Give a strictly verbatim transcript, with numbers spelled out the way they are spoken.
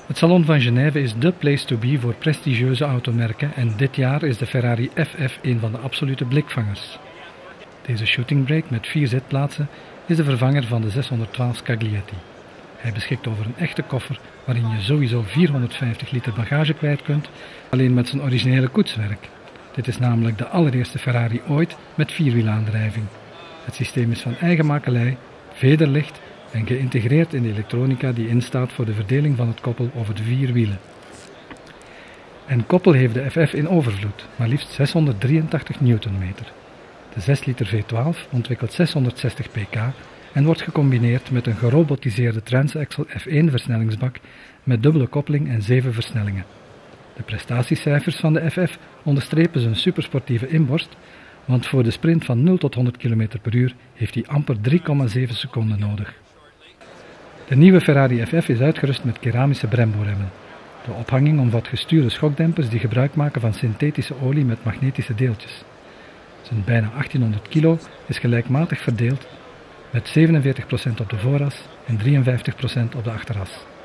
Het Salon van Genève is dé place to be voor prestigieuze automerken en dit jaar is de Ferrari F F een van de absolute blikvangers. Deze shooting brake met vier zitplaatsen is de vervanger van de zeshonderdtwaalf Scaglietti. Hij beschikt over een echte koffer waarin je sowieso vierhonderdvijftig liter bagage kwijt kunt, alleen met zijn originele koetswerk. Dit is namelijk de allereerste Ferrari ooit met vierwielaandrijving. Het systeem is van eigen makelij, vederlicht en geïntegreerd in de elektronica die instaat voor de verdeling van het koppel over de vier wielen. En koppel heeft de F F in overvloed, maar liefst zeshonderddrieëntachtig newtonmeter. De zes liter V twaalf ontwikkelt zeshonderdzestig pk en wordt gecombineerd met een gerobotiseerde transaxle F één versnellingsbak met dubbele koppeling en zeven versnellingen. De prestatiecijfers van de F F onderstrepen zijn supersportieve inborst, want voor de sprint van nul tot honderd kilometer per uur heeft hij amper drie komma zeven seconden nodig. De nieuwe Ferrari F F is uitgerust met keramische Brembo-remmen. De ophanging omvat gestuurde schokdempers die gebruik maken van synthetische olie met magnetische deeltjes. Zijn bijna achttienhonderd kilo is gelijkmatig verdeeld met zevenenveertig procent op de vooras en drieënvijftig procent op de achteras.